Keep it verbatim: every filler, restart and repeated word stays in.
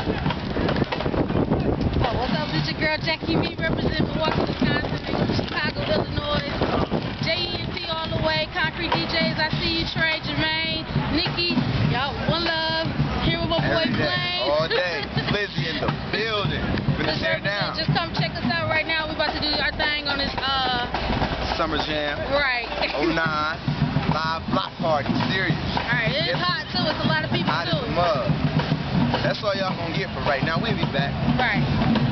Oh, what's up? It's your girl Jackie Me, representing Milwaukee, Wisconsin, Chicago, Illinois. J E N T all the way. Concrete D Js, I see you. Trey, Jermaine, Nikki. Y'all, one love. Here with my boy Blaine. All day. Lizzie in the building. Gonna tear it down. Just come check us out right now. We're about to do our thing on this uh Summer Jam. Right. oh nine. Live block party. Serious. Alright, it's Yes. hot too. It's a lot of people Hot too. as a mug. That's all y'all gonna get for right now. We'll be back. Right.